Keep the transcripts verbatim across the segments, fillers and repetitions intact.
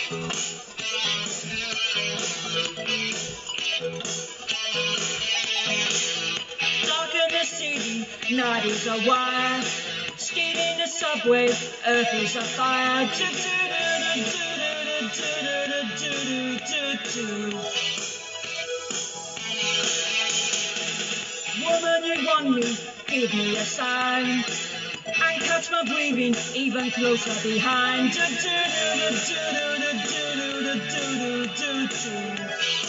Dark in the city, night is a wire. Skid in the subway, earth is a fire. Do, do, do, do, do, do, do, do, do, do. Woman, you want me, give me a sign. And catch my breathing even closer behind. Do, do, do, do, do, do, do, do, do, do.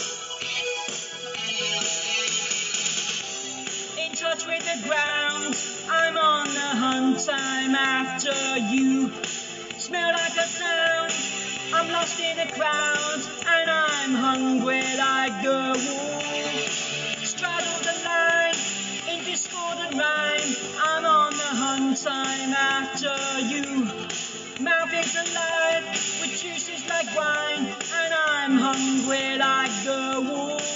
In touch with the ground, I'm on the hunt, I'm after you. Smell like a sound, I'm lost in the crowd, and I'm hungry like a wolf. Straddle the line, in discordant rhyme, I'm on the hunt, I'm after you. Mouth is alive, with juices like wine, and I'm hungry like a wolf.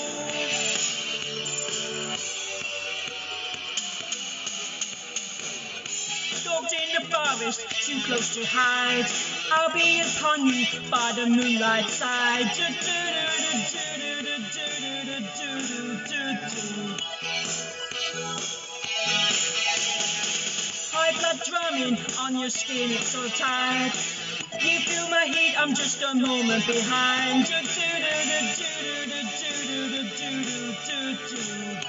Stalked in the forest, too close to hide. I'll be upon you by the moonlight side. Do, do, do, do, do, do, do, do, do, do. High blood drumming on your skin, it's so tight. You feel my heat, I'm just a moment behind. Do, do, do, do, do, do, do, do, do, do.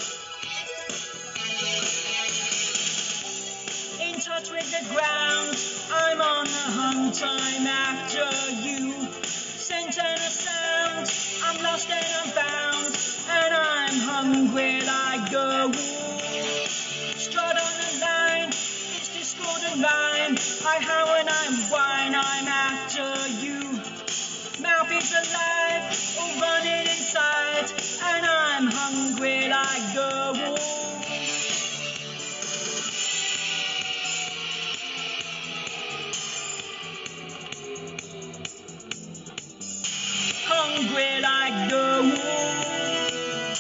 In touch with the ground, I'm on the hunt, I'm after you. Scent and a sound, I'm lost and I'm found, and I'm hungry like a wolf. Strut on the line, it's discordant rhyme, I howl and I whine, I'm after you. Mouth is alive, all running inside, and I'm hungry like a wolf. Hungry like a wolf.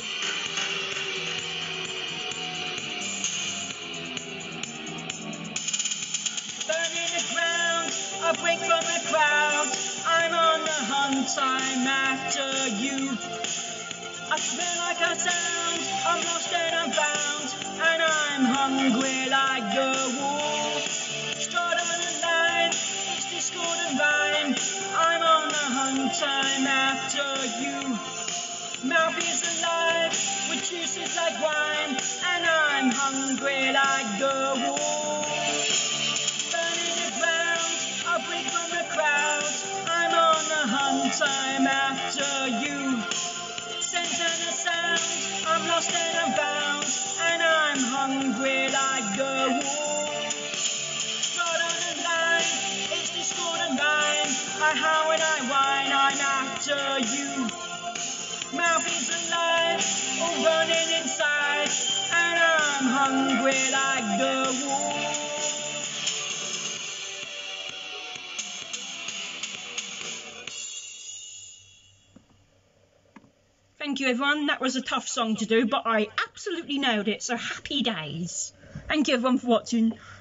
Burning the ground, I break from the crowd. I'm on the hunt, I'm after you. I smell like a sound, I'm lost and I'm found, and I'm hungry like a wolf. Strut on the line, it's discordant rhyme, I'm on the hunt, I'm after you. Mouth is alive, with juices like wine, and I'm hungry like a wolf. Burning the ground, I break from the crowd, I'm on the hunt, I'm after you. Scent and a sound, I'm lost and I'm found, and I'm hungry like a wolf. Strut on the line, it's discordant rhyme, I howl and I whine, I'm after you. Mouth is alive, all running inside, and I'm hungry like a wolf. Thank you everyone, that was a tough song to do, but I absolutely nailed it, so happy days. Thank you everyone for watching.